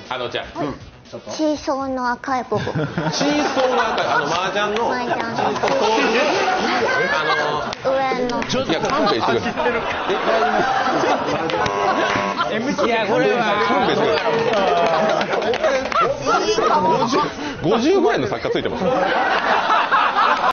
あのちゃん。 チーソーの赤い部分。 チーソーの赤い、麻雀の。 麻雀の上の。 いや、勘弁してください。 いや、これは勘弁してください。50ぐらいの作家ついてます。